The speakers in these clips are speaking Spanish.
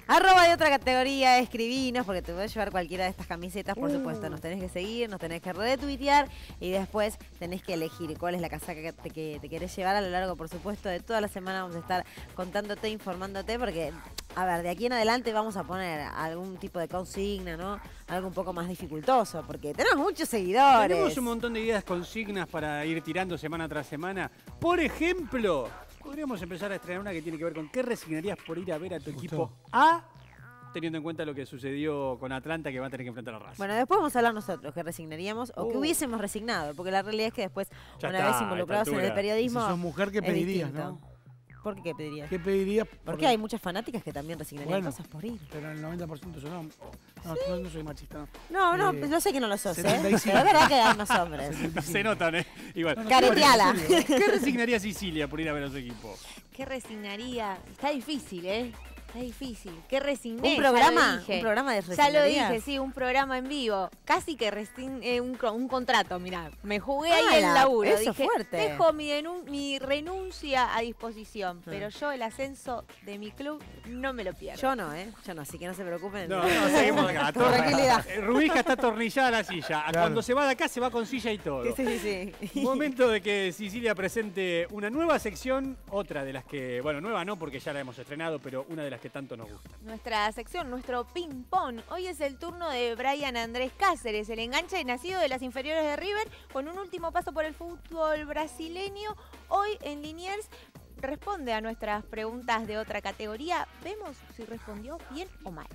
@ de otra categoría, escribinos, porque te voy a llevar cualquiera de estas camisetas, por supuesto. Nos tenés que seguir, nos tenés que retuitear y después tenés que elegir cuál es la casaca que te querés llevar a lo largo, por supuesto, de toda la semana. Vamos a estar contándote, informándote, porque, a ver, de aquí en adelante vamos a poner algún tipo de consigna, ¿no? Algo un poco más dificultoso, porque tenemos muchos seguidores. Tenemos un montón de ideas, consignas para ir tirando semana tras semana. Por ejemplo, podríamos empezar a estrenar una que tiene que ver con qué resignarías por ir a ver a tu equipo A, teniendo en cuenta lo que sucedió con Atlanta, que va a tener que enfrentar a Racing. Bueno, después vamos a hablar nosotros, qué resignaríamos o qué hubiésemos resignado, porque la realidad es que después, Ya una está, vez involucrados en el periodismo, Si sos mujer, ¿qué es pedirías, distinto. no? ¿Por qué pedirías? ¿Qué pedirías? Porque hay muchas fanáticas que también resignarían Bueno, cosas por ir. Pero el 90% son hombres. No soy machista, No, no. no, yo sé que no lo sos, 75. pero es verdad que hay más hombres. Se notan, ¿eh? Igual. Careteala. ¿Qué resignaría Sicilia por ir a ver a su equipo? ¿Qué resignaría? Está difícil, ¿eh? Está difícil. ¿Qué resigné? ¿Un programa? Ya lo dije. ¿Un programa de Ya lo resignarías? dije, sí, un programa en vivo. Casi que un contrato, mirá. Me jugué ahí ¡Hala! el laburo. Eso Dije, fuerte. dejo mi renuncia a disposición, pero yo el ascenso de mi club no me lo pierdo. Yo no, Yo no, así que no se preocupen. No, seguimos acá. Con tranquilidad. Rubija está atornillada a la silla. Claro. Cuando se va de acá, se va con silla y todo. Sí. Momento de que Sicilia presente una nueva sección, otra de las que, bueno, nueva no porque ya la hemos estrenado, pero una de las que tanto nos gusta. Nuestra sección, nuestro ping-pong. Hoy es el turno de Brian Andrés Cáceres, el enganche nacido de las inferiores de River, con un último paso por el fútbol brasileño. Hoy en Liniers responde a nuestras preguntas de otra categoría. Vemos si respondió bien o mal.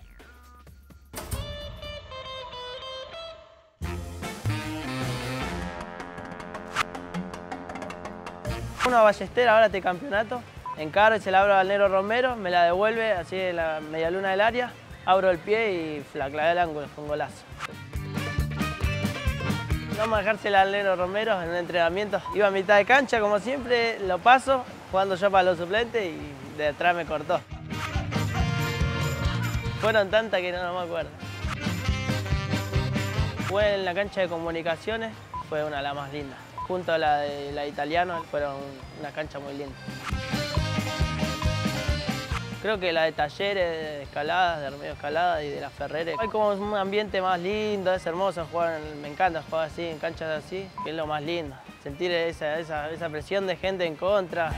Una ballestera ahora este campeonato, encaro y se la abro al Negro Romero, me la devuelve así en la media luna del área, abro el pie y la clavé al ángulo con golazo. Vamos a dejársela al Negro Romero en el entrenamiento. Iba a mitad de cancha como siempre, lo paso, jugando yo para los suplentes y de atrás me cortó. Fueron tantas que no me acuerdo. Jugué en la cancha de comunicaciones, fue una de las más lindas. Junto a la de la Italiano, fueron una cancha muy linda. Creo que la de Talleres, de Escalada, de Armedio Escalada y de la Ferrere. Hay como un ambiente más lindo, es hermoso jugar, me encanta jugar así, en canchas así, que es lo más lindo. Sentir esa presión de gente en contra.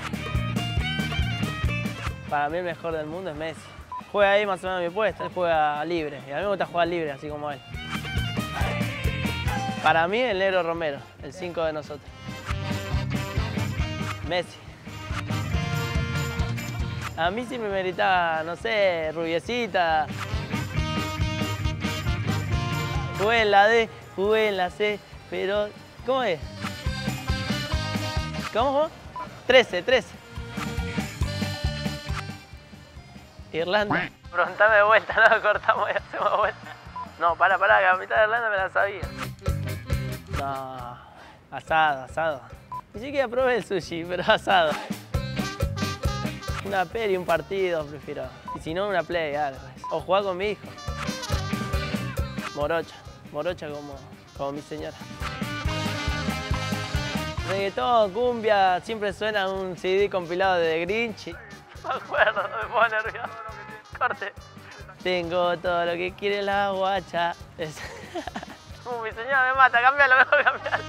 Para mí el mejor del mundo es Messi. Juega ahí más o menos mi puesto, él juega libre, y a mí me gusta jugar libre, así como él. Para mí el Negro Romero, el 5 de nosotros. Messi. A mí sí me meritaba, no sé, rubiecita. Jugué en la D, jugué en la C, pero ¿cómo es? ¿Cómo? 13. Irlanda. Preguntame de vuelta, no, cortamos y hacemos vuelta. No, para, que a mitad de Irlanda me la sabía. No, asado. Ni siquiera probé el sushi, pero asado. Una peli, un partido prefiero. Y si no, una play, algo. O jugar con mi hijo. Morocha como mi señora. Reggaetón, cumbia, siempre suena un CD compilado de Grinch. Me acuerdo, me pongo nervioso. Corte. Tengo todo lo que quiere la guacha. Mi señora me mata, cambialo, mejor cambialo.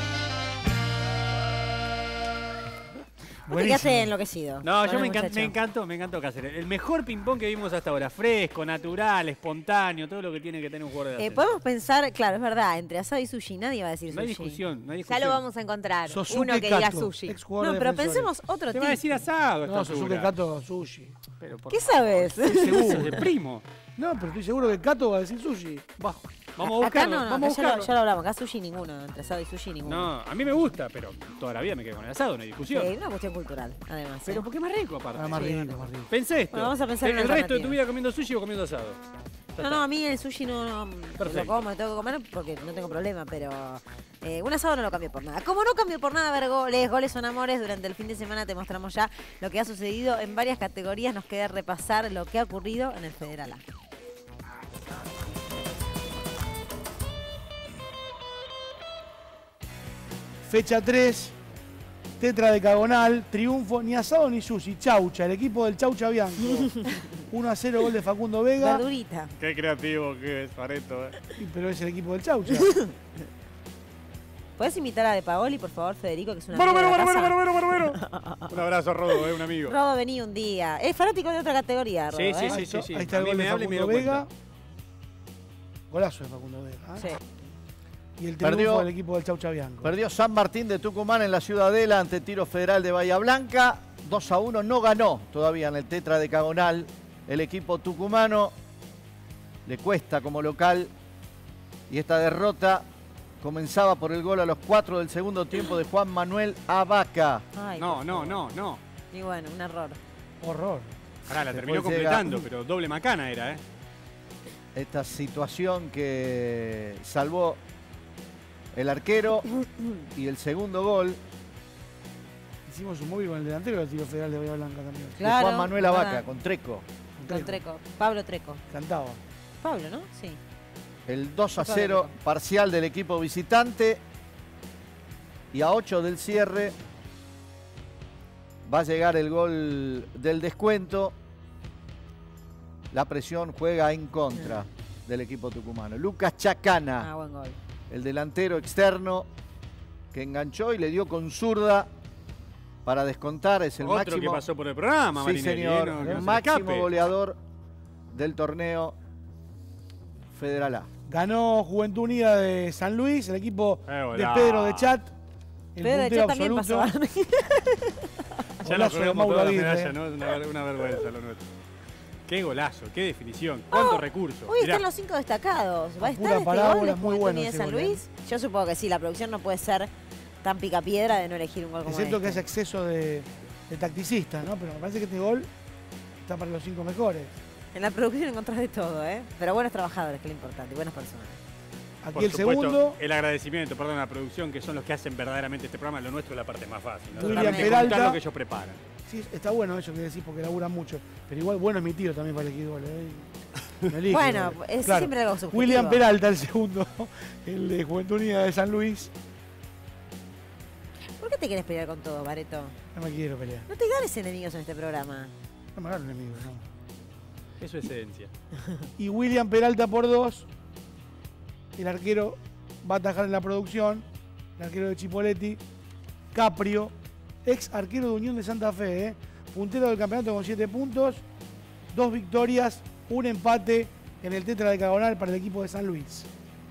Vos te quedaste enloquecido. No, con yo el muchacho. me encantó Cáceres. El mejor ping-pong que vimos hasta ahora. Fresco, natural, espontáneo, todo lo que tiene que tener un jugador de ascenso. Podemos pensar, claro, es verdad, entre asado y sushi, nadie va a decir No hay sushi. discusión, no hay Ya discusión. lo vamos a encontrar. Sosuke Uno que diga Kato, sushi. exjugador No, de pero Defensores. pensemos otro Te tipo. va a decir asado, No, estoy Sosuke segura. Kato, sushi. Pero por ¿Qué favor, sabes? estoy seguro, de primo. No, pero estoy seguro que Kato va a decir sushi. Bajo. Vamos a Acá buscarlo, no, vamos a acá buscarlo. ya lo hablamos, acá sushi ninguno, entre asado y sushi ninguno. No, a mí me gusta, pero toda la vida me quedé con el asado, no hay discusión. Sí, una cuestión cultural, además. Pero porque es más rico aparte. Ah, más Sí. rico, más rico. Pensé esto. Bueno, vamos a pensar en el una resto de tu alternativa. vida comiendo sushi o comiendo asado. Ya No, está. a mí el sushi no Perfecto. lo como, lo tengo que comer porque no tengo problema, pero un asado no lo cambio por nada. Como no cambio por nada ver goles son amores, durante el fin de semana te mostramos ya lo que ha sucedido en varias categorías, nos queda repasar lo que ha ocurrido en el Federal A. Fecha 3, Tetra decagonal, triunfo, ni asado ni sushi, Chaucha, el equipo del Chaucha Bianco. 1-0 gol de Facundo Vega. Verdurita. Qué creativo que es, Pareto. Pero es el equipo del Chaucha. ¿Puedes invitar a De Paoli, por favor, Federico, que es una Bueno. casa? Un abrazo, Rodo, un amigo. Rodo, vení un día. Es fanático de otra categoría, Rodo, Sí, sí, ¿eh? sí. Ahí está el A mí gol de me habla y me Facundo doy Vega. cuenta. Golazo de Facundo Vega. ¿eh? Sí. Y el triunfo Perdió- del equipo del Chaucha Bianco. Perdió San Martín de Tucumán en la Ciudadela ante Tiro Federal de Bahía Blanca. 2-1, no ganó todavía en el Tetra Decagonal el equipo tucumano. Le cuesta como local. Y esta derrota comenzaba por el gol a los 4 del segundo tiempo de Juan Manuel Abaca. Ay, No, por no, favor. no. Y bueno, un error. Horror. Ahora la Después terminó llega- completando, pero doble macana era, ¿eh? Esta situación que salvó el arquero y el segundo gol Hicimos un móvil con el delantero del Tiro Federal de Bahía Blanca también. de Claro, Juan Manuel nada. Abaca con Treco. Con Treco. Pablo Treco. Cantaba. Pablo, ¿no? Sí. El 2-0 parcial del equipo visitante. Y a 8 del cierre va a llegar el gol del descuento. La presión juega en contra del equipo tucumano. Lucas Chacana, Buen gol. el delantero externo que enganchó y le dio con zurda para descontar. Es el Otro máximo, que pasó por el programa, sí, Marinelli, señor, ¿eh? No, que el no se máximo escape. goleador del torneo Federal A. Ganó Juventud Unida de San Luis, el equipo de Hola. Pedro de Chat. El Pedro de puntero Chat también pasó. absoluto. Ya nos Golazo de colgamos Mauro toda la Aguirre. medalla, ¿no? Es una vergüenza lo nuestro. Qué golazo, qué definición, cuántos recursos. Hoy Mirá, están los 5 destacados. ¿Va a estar Pura este parábola, gol de muy Juventud bueno Unida de ese San gol, ¿eh? Luis? Yo supongo que sí, la producción no puede ser tan picapiedra de no elegir un gol como Excepto este. que es exceso de tacticista, ¿no? Pero me parece que este gol está para los 5 mejores. En la producción encontrás de todo, ¿eh? Pero buenos trabajadores, que es lo importante, y buenas personas. Aquí por el supuesto, segundo, el agradecimiento, perdón, a la producción, que son los que hacen verdaderamente este programa. Lo nuestro es la parte más fácil, ¿no? William Tratar de contar Peralta. lo que ellos preparan. sí, está bueno eso que decís porque laburan mucho. Pero igual bueno es mi tío también para elegir goles. Me elige Bueno, goles. es siempre algo subjetivo. William Peralta, el segundo, el de Juventud Unida de San Luis. ¿Por qué te quieres pelear con todo, Bareto? No me quiero pelear. No te ganes enemigos en este programa. No me hagan enemigos, no. Eso es esencia. Y William Peralta por 2. El arquero va a atajar en la producción. El arquero de Chipoletti. Caprio, ex arquero de Unión de Santa Fe. Puntero del campeonato con 7 puntos. 2 victorias, un empate en el Tetra Decagonal para el equipo de San Luis.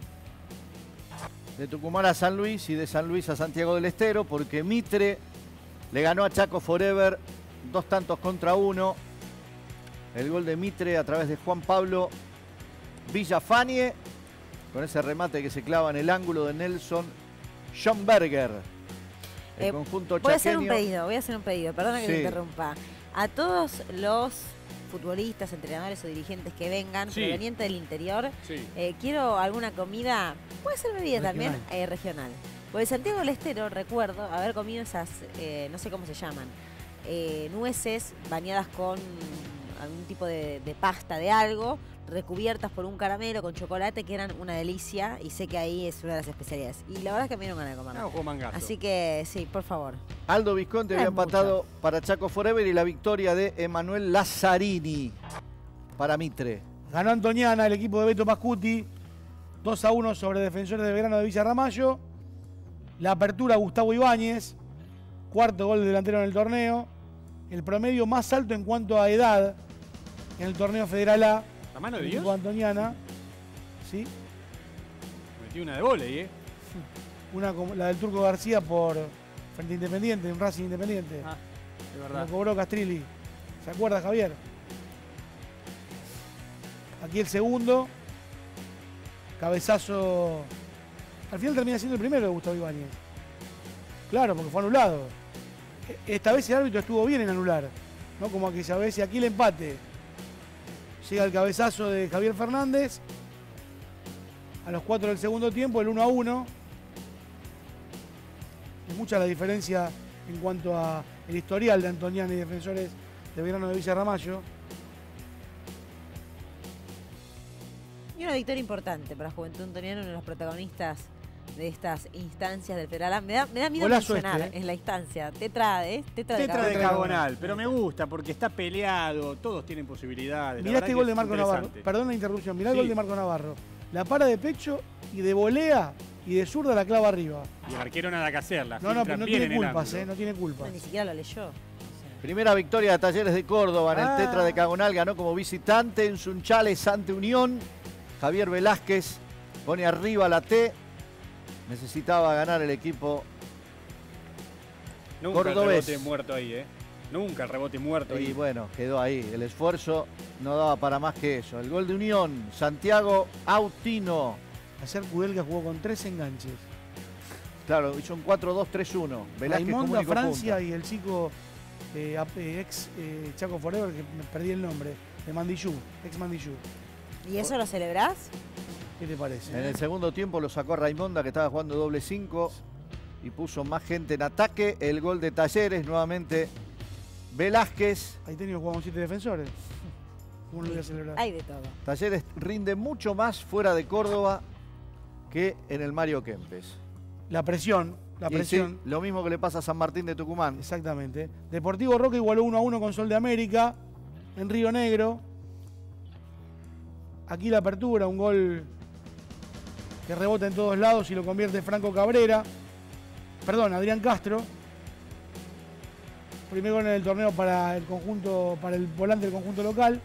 De Tucumán a San Luis y de San Luis a Santiago del Estero, porque Mitre le ganó a Chaco Forever 2-1. El gol de Mitre a través de Juan Pablo Villafañe, con ese remate que se clava en el ángulo de Nelson Schomberger. El conjunto Voy a hacer un chaqueño. pedido, perdona que te Sí. interrumpa. A todos los futbolistas, entrenadores o dirigentes que vengan, Sí. provenientes del interior, Sí. quiero alguna comida, puede ser bebida también, Regional. regional. Porque Santiago del Estero, recuerdo haber comido esas, no sé cómo se llaman, nueces bañadas con algún tipo de pasta de algo, recubiertas por un caramelo con chocolate, que eran una delicia, y sé que ahí es una de las especialidades. Y la verdad es que me dieron ganas de comerlo. No, juego mangazo. Así que sí, por favor. Aldo Visconti No había es mucho. empatado para Chaco Forever y la victoria de Emanuel Lazzarini para Mitre. Ganó Antoniana, el equipo de Beto Pascuti. 2-1 sobre Defensores de Belgrano de Villa Ramallo. La apertura Gustavo Ibáñez. Cuarto gol de delantero en el torneo. El promedio más alto en cuanto a edad en el torneo Federal A. La mano de El Dios. equipo de Antoniana. Sí. Metí una de volei, Una como la del Turco García por Frente Independiente, un Racing Independiente. Ah, de Lo verdad. cobró Castrilli. ¿Se acuerda, Javier? Aquí el segundo. Cabezazo. Al final termina siendo el primero de Gustavo Ibáñez. Claro, porque fue anulado. Esta vez el árbitro estuvo bien en anular. ¿No? Como aquella vez. Y aquí el empate. Llega el cabezazo de Javier Fernández. A los 4 del segundo tiempo, el 1-1. Es mucha la diferencia en cuanto a el historial de Antoniana y Defensores de Belgrano de Villa Ramallo. Y una victoria importante para Juventud Antoniana, uno de los protagonistas de estas instancias del Federal. Me da miedo Golazo mencionar este, en la instancia. Tetra de Tetra Carbonal. decagonal, pero me gusta porque está peleado, todos tienen posibilidades. Mirá este gol de Marco Navarro. Perdón la interrupción. Mirá el gol de Marco Navarro. La para de pecho y de volea y de zurda la clava arriba. Y el arquero nada que hacerla. No tiene culpas, no tiene culpas. No, ni siquiera lo leyó. Primera victoria de Talleres de Córdoba en el Tetra Ah. decagonal. Ganó como visitante en Sunchales ante Unión. Javier Velázquez pone arriba la T. Necesitaba ganar el equipo. Nunca Cordobés. el rebote muerto ahí, ¿eh? Nunca el rebote muerto Y ahí. bueno, quedó ahí. El esfuerzo no daba para más que eso. El gol de Unión, Santiago Autino. Ayer Kudelka jugó con 3 enganches. Claro, hizo un 4-2-3-1. Velázquez como Raimonda, único Francia punta. y el chico ex Chaco Forever, que me perdí el nombre, de Mandillú, ex Mandillú. ¿Y eso lo celebrás? ¿Qué te parece? En el segundo tiempo lo sacó a Raimonda, que estaba jugando doble 5 y puso más gente en ataque. El gol de Talleres, nuevamente Velázquez. Ahí tenía jugado con 7 defensores. ¿Cómo lo voy a celebrar? Hay de todo. Talleres rinde mucho más fuera de Córdoba que en el Mario Kempes. La presión, la Y presión. sí, lo mismo que le pasa a San Martín de Tucumán. Exactamente. Deportivo Roca igualó 1-1 con Sol de América en Río Negro. Aquí la apertura, un gol que rebota en todos lados y lo convierte Franco Cabrera. Perdón, Adrián Castro. Primer gol en el torneo para el conjunto, para el volante del conjunto local.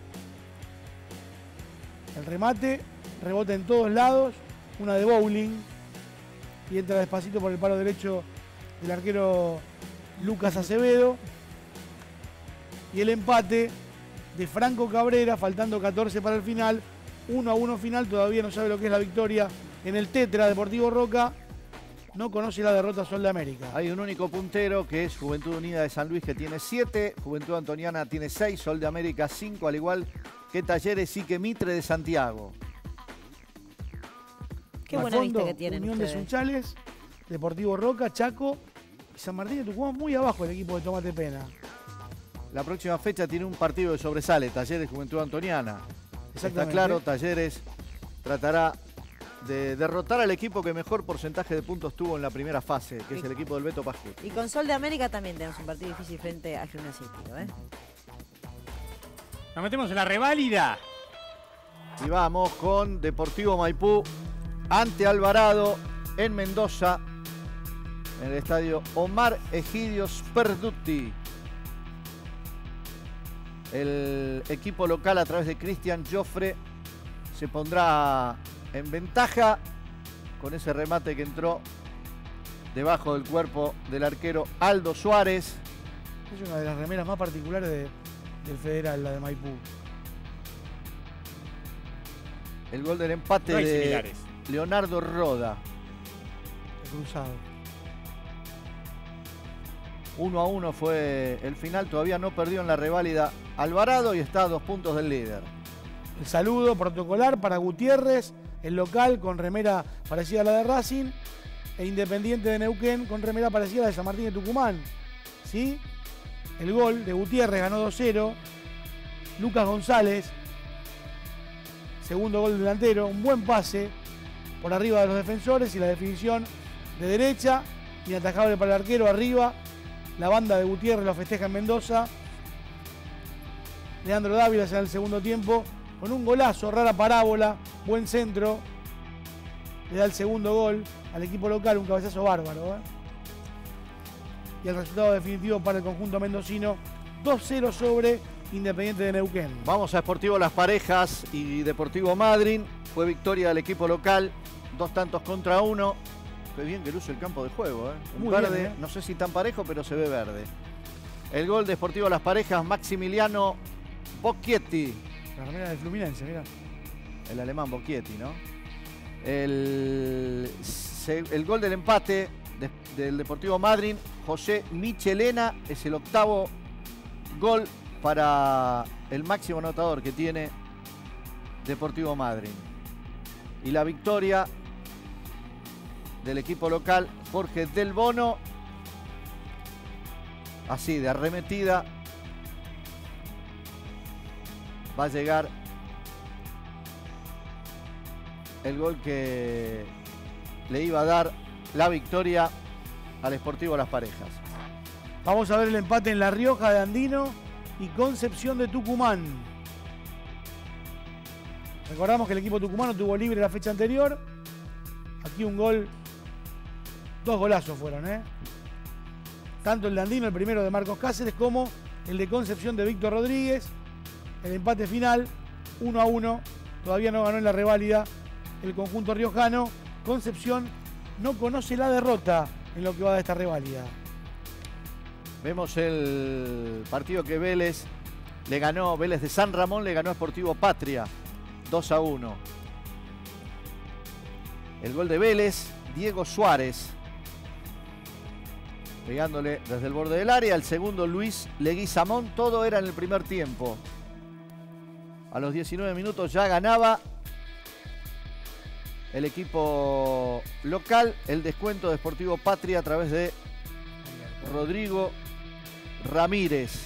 El remate, rebota en todos lados, una de bowling y entra despacito por el palo derecho del arquero Lucas Acevedo. Y el empate de Franco Cabrera, faltando 14 para el final. 1-1 final, todavía no sabe lo que es la victoria en el Tetra. Deportivo Roca no conoce la derrota Sol de América. Hay un único puntero que es Juventud Unida de San Luis, que tiene 7, Juventud Antoniana tiene 6, Sol de América 5, al igual que Talleres y que Mitre de Santiago. Qué Al buena vista fondo, que tienen Unión de ustedes. Sunchales, Deportivo Roca, Chaco y San Martín de Tucumán, muy abajo el equipo de Tomate Pena. La próxima fecha tiene un partido que sobresale, Talleres Juventud Antoniana. Está Exactamente. claro, Talleres tratará de derrotar al equipo que mejor porcentaje de puntos tuvo en la primera fase, que es el equipo del Beto Pascuti. Y con Sol de América también tenemos un partido difícil frente a Gimnasio, ¿eh? Nos metemos en la reválida. Y vamos con Deportivo Maipú ante Alvarado en Mendoza, en el estadio Omar Egidio Sperduti. El equipo local a través de Cristian Joffre se pondrá en ventaja con ese remate que entró debajo del cuerpo del arquero Aldo Suárez. Es una de las remeras más particulares del Federal, la de Maipú. El gol del empate No hay de similares. Leonardo Roda. El cruzado. 1-1 fue el final, todavía no perdió en la reválida Alvarado y está a 2 puntos del líder. El saludo protocolar para Gutiérrez, el local con remera parecida a la de Racing, e Independiente de Neuquén con remera parecida a la de San Martín de Tucumán. ¿Sí? El gol de Gutiérrez ganó 2-0. Lucas González, segundo gol del delantero, un buen pase por arriba de los defensores y la definición de derecha, inatajable para el arquero arriba. La banda de Gutiérrez lo festeja en Mendoza. Leandro Dávila en el segundo tiempo con un golazo, rara parábola, buen centro. Le da el segundo gol al equipo local, un cabezazo bárbaro. Y el resultado definitivo para el conjunto mendocino, 2-0 sobre Independiente de Neuquén. Vamos a Sportivo Las Parejas y Deportivo Madryn. Fue victoria del equipo local, 2 tantos contra 1. Qué bien que luce el campo de juego. Un Muy verde, bien, no sé si tan parejo, pero se ve verde. El gol de Sportivo Las Parejas, Maximiliano Bocchietti. La remera de Fluminense, mirá. El alemán Bocchietti, ¿no? El gol del empate del Deportivo Madryn, José Michelena, es el 8º gol para el máximo anotador que tiene Deportivo Madryn. Y la victoria del equipo local, Jorge Del Bono, así de arremetida, va a llegar el gol que le iba a dar la victoria al Sportivo Las Parejas. Vamos a ver el empate en La Rioja de Andino y Concepción de Tucumán. Recordamos que el equipo tucumano tuvo libre la fecha anterior. Aquí un gol, 2 golazos fueron, ¿eh? Tanto el de Andino, el primero de Marcos Cáceres, como el de Concepción de Víctor Rodríguez. El empate final, 1-1. Todavía no ganó en la reválida el conjunto riojano. Concepción no conoce la derrota en lo que va de esta reválida. Vemos el partido que Vélez le ganó, Vélez de San Ramón le ganó a Sportivo Patria, 2-1. El gol de Vélez, Diego Suárez, pegándole desde el borde del área. El segundo, Luis Leguizamón. Todo era en el primer tiempo. A los 19 minutos ya ganaba el equipo local. El descuento de Sportivo Patria a través de Rodrigo Ramírez.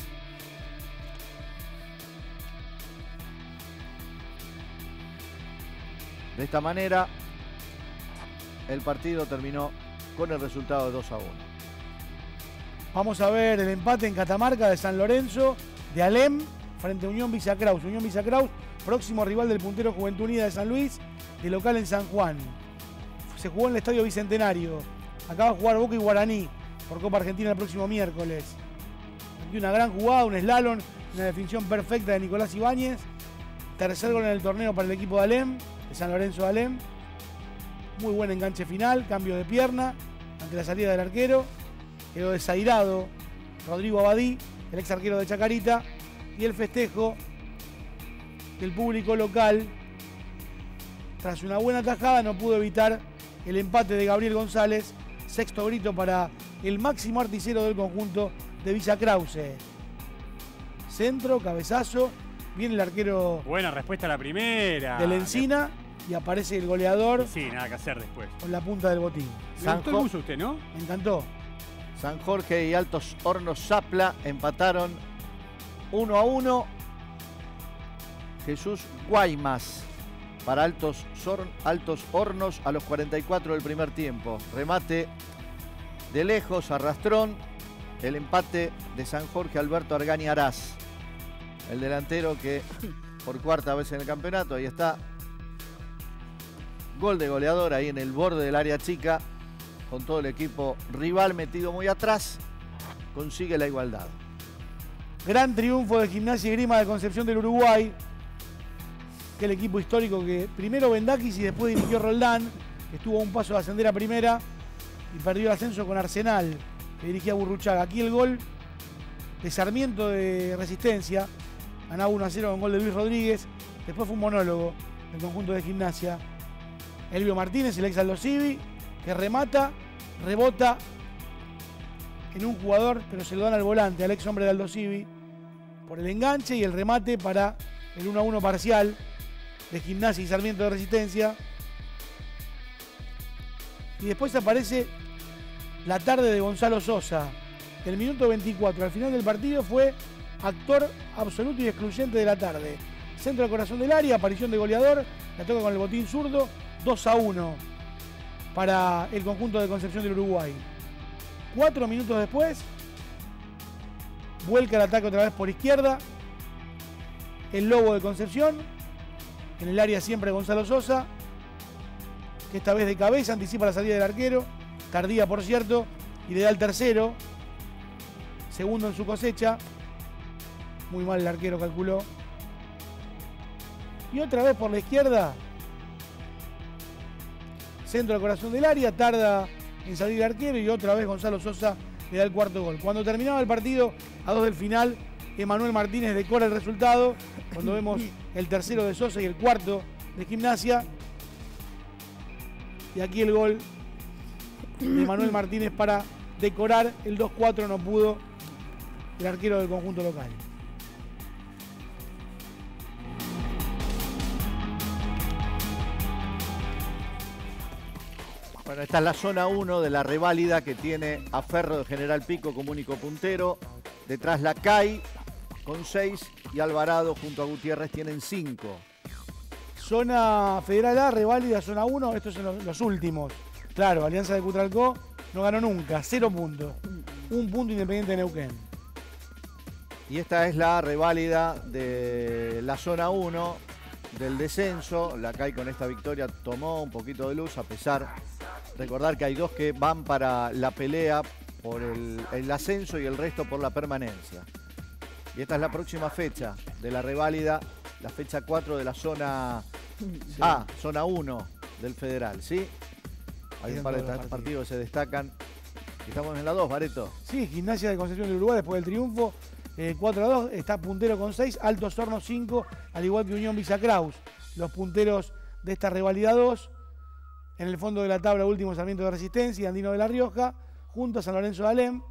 De esta manera, el partido terminó con el resultado de 2-1. Vamos a ver el empate en Catamarca de San Lorenzo, de Alem, frente a Unión Villa Kraus. Unión Villa Kraus, próximo rival del puntero Juventud Unida de San Luis, de local en San Juan. Se jugó en el Estadio Bicentenario. Acaba de jugar Boca y Guaraní por Copa Argentina el próximo miércoles. Aquí una gran jugada, un slalom, una definición perfecta de Nicolás Ibáñez. Tercer gol en el torneo para el equipo de Alem, de San Lorenzo de Alem. Muy buen enganche final, cambio de pierna ante la salida del arquero. Quedó desairado Rodrigo Abadí, el ex arquero de Chacarita. Y el festejo del público local, tras una buena tajada, no pudo evitar el empate de Gabriel González. Sexto grito para el máximo articero del conjunto de Villa Krause. Centro, cabezazo, viene el arquero. Buena respuesta a la primera. De la Encina y aparece el goleador. Sí, nada que hacer después. Con la punta del botín. Le gustó el buzo a usted, ¿no? Me encantó. San Jorge y Altos Hornos Zapla empataron 1-1. Jesús Guaymas para Altos Hornos a los 44 del primer tiempo. Remate de lejos, arrastrón. El empate de San Jorge, Alberto Argani Arás. El delantero que por cuarta vez en el campeonato, ahí está. Gol de goleador ahí en el borde del área chica. Con todo el equipo rival metido muy atrás. Consigue la igualdad. Gran triunfo de Gimnasia y Grima de Concepción del Uruguay. Que el equipo histórico que primero Bendakis y después dirigió Roldán, que estuvo a un paso de ascender a primera y perdió el ascenso con Arsenal, que dirigía Burruchaga. Aquí el gol de Sarmiento de Resistencia, ganaba 1-0 con gol de Luis Rodríguez. Después fue un monólogo del conjunto de Gimnasia. Elvio Martínez, el ex Aldo Civi, que remata, rebota en un jugador, pero se lo dan al volante, al ex hombre de Aldo Civi, por el enganche y el remate para el 1-1 parcial de Gimnasia y Sarmiento de Resistencia. Y después aparece la tarde de Gonzalo Sosa. El minuto 24, al final del partido, fue actor absoluto y excluyente de la tarde. Centro del corazón del área, aparición de goleador, la toca con el botín zurdo, 2-1 para el conjunto de Concepción del Uruguay. 4 minutos después, vuelca el ataque otra vez por izquierda. El Lobo de Concepción, en el área siempre Gonzalo Sosa, que esta vez de cabeza anticipa la salida del arquero, tardía por cierto, y le da el tercero, segundo en su cosecha. Muy mal el arquero calculó. Y otra vez por la izquierda, centro del corazón del área, tarda en salir el arquero y otra vez Gonzalo Sosa le da el cuarto gol. Cuando terminaba el partido, a 2 del final, Emanuel Martínez decora el resultado, cuando vemos el tercero de Sosa y el cuarto de Gimnasia. Y aquí el gol de Emanuel Martínez para decorar el 2-4, no pudo el arquero del conjunto local. Bueno, esta es la zona 1 de la reválida que tiene a Ferro de General Pico como único puntero. Detrás la CAI con 6 y Alvarado junto a Gutiérrez tienen 5. Zona Federal A, reválida, zona 1, estos son los últimos. Claro, Alianza de Cutralcó no ganó nunca, 0 puntos. 1 punto Independiente de Neuquén. Y esta es la reválida de la zona 1 del descenso. La CAI con esta victoria tomó un poquito de luz, a pesar de recordar que hay 2 que van para la pelea por el ascenso y el resto por la permanencia. Y esta es la próxima fecha de la reválida, la fecha 4 de la zona A, zona 1 del Federal, ¿sí? Hay un par de partidos que se destacan. Estamos en la 2, Bareto. Sí, Gimnasia de Concepción del Uruguay después del triunfo. 4-2, está puntero con 6, Altos Hornos 5, al igual que Unión Villa Kraus. Los punteros de esta rivalidad 2. En el fondo de la tabla, último Sarmiento de Resistencia y Andino de la Rioja, junto a San Lorenzo de Alem.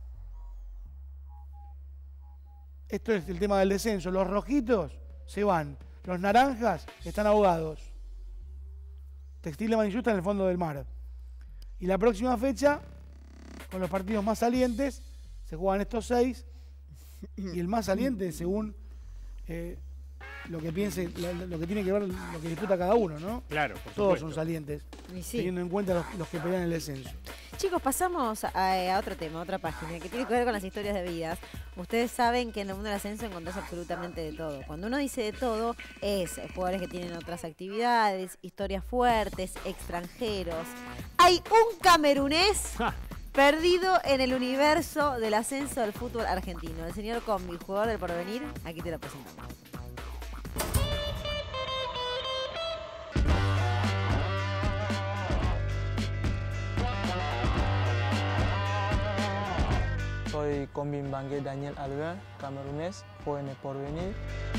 Esto es el tema del descenso. Los rojitos se van, los naranjas están ahogados. Textil de Manillusta en el fondo del mar. Y la próxima fecha, con los partidos más salientes, se juegan estos 6. Y el más saliente, según lo que piense, lo que tiene que ver, lo que disputa cada uno, ¿no? Claro, por Todos supuesto. son salientes, Y sí. teniendo en cuenta los que pelean el descenso. Chicos, pasamos a otro tema, a otra página, que tiene que ver con las historias de vidas. Ustedes saben que en el mundo del ascenso encontrás absolutamente de todo. Cuando uno dice de todo, es jugadores que tienen otras actividades, historias fuertes, extranjeros. Hay un camerunés perdido en el universo del ascenso del fútbol argentino. El señor Combi, jugador del Porvenir, aquí te lo presentamos. Soy Combi Mbangue Daniel Albert, camerunés, juego en el Porvenir.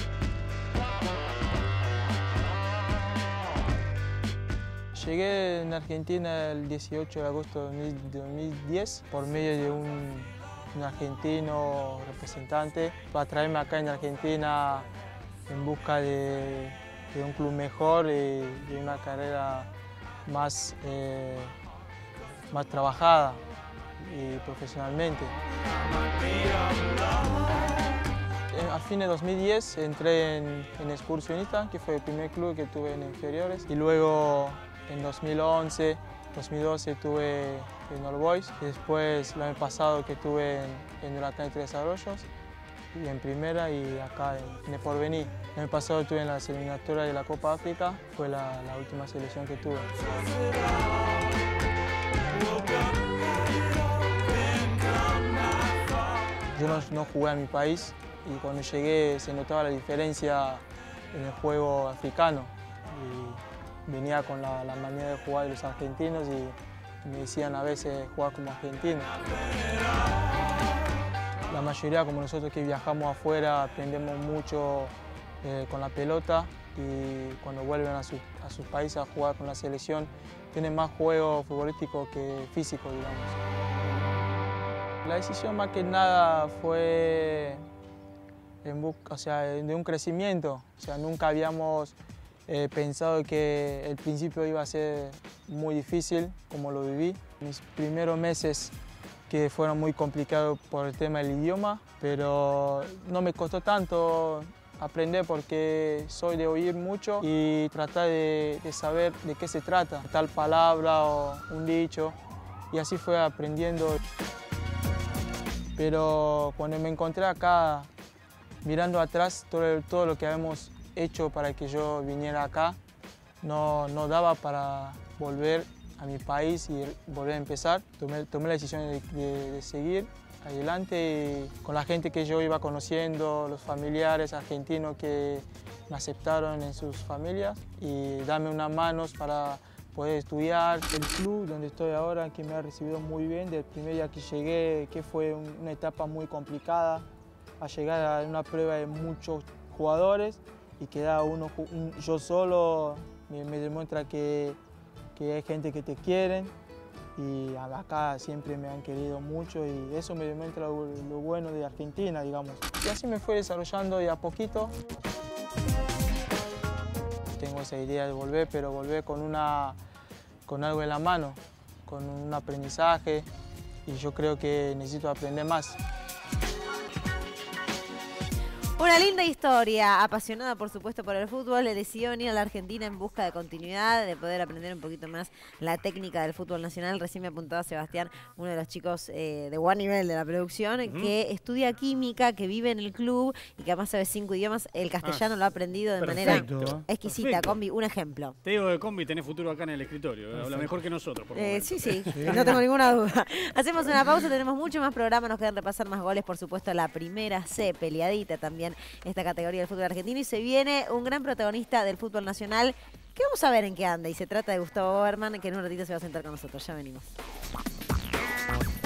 Llegué en Argentina el 18 de agosto de 2010 por medio de un argentino representante para traerme acá en Argentina en busca de un club mejor y de una carrera más trabajada y profesionalmente. A fines de 2010 entré en Excursionista, que fue el primer club que tuve en inferiores, y luego en 2011, 2012 tuve en All Boys, y después el año pasado que tuve en Huracán de Tres Arroyos, y en primera y acá en el Porvenir. El año pasado estuve en las eliminatorias de la Copa África, fue la última selección que tuve. Yo no jugué a mi país y cuando llegué se notaba la diferencia en el juego africano. Y venía con la manera de jugar de los argentinos y me decían a veces jugar como argentino. La mayoría, como nosotros que viajamos afuera, aprendemos mucho con la pelota y cuando vuelven a sus países a jugar con la selección, tienen más juego futbolístico que físico, digamos. La decisión más que nada fue de un crecimiento. O sea, nunca habíamos pensado que el principio iba a ser muy difícil, como lo viví. Mis primeros meses que fueron muy complicados por el tema del idioma, pero no me costó tanto aprender porque soy de oír mucho y tratar de saber de qué se trata, tal palabra o un dicho, y así fue aprendiendo. Pero cuando me encontré acá, mirando atrás todo lo que habíamos hecho para que yo viniera acá, no daba para volver a mi país y volver a empezar. Tomé la decisión de seguir adelante y con la gente que yo iba conociendo, los familiares argentinos que me aceptaron en sus familias y darme unas manos para poder estudiar. El club donde estoy ahora, que me ha recibido muy bien, del primer día que llegué, que fue una etapa muy complicada, a llegar a una prueba de muchos jugadores y quedar yo solo, me demuestra que hay gente que te quiere y acá siempre me han querido mucho y eso me demuestra lo bueno de Argentina, digamos. Y así me fue desarrollando de a poquito. Tengo esa idea de volver, pero volver con algo en la mano, con un aprendizaje y yo creo que necesito aprender más. Una linda historia, apasionada por supuesto por el fútbol, le decidió venir a la Argentina en busca de continuidad, de poder aprender un poquito más la técnica del fútbol nacional. Recién me apuntaba Sebastián, uno de los chicos de buen nivel de la producción, que estudia química, que vive en el club y que además sabe 5 idiomas. El castellano lo ha aprendido de manera exquisita. Perfecto. Combi, un ejemplo. Te digo que Combi tenés futuro acá en el escritorio. Habla mejor que nosotros, por momento. Sí, no tengo ninguna duda. Hacemos una pausa, tenemos mucho más programa, nos quedan repasar más goles, por supuesto, la primera C, peleadita también esta categoría del fútbol argentino, y se viene un gran protagonista del fútbol nacional que vamos a ver en qué anda, y se trata de Gustavo Berman, que en un ratito se va a sentar con nosotros. Ya venimos.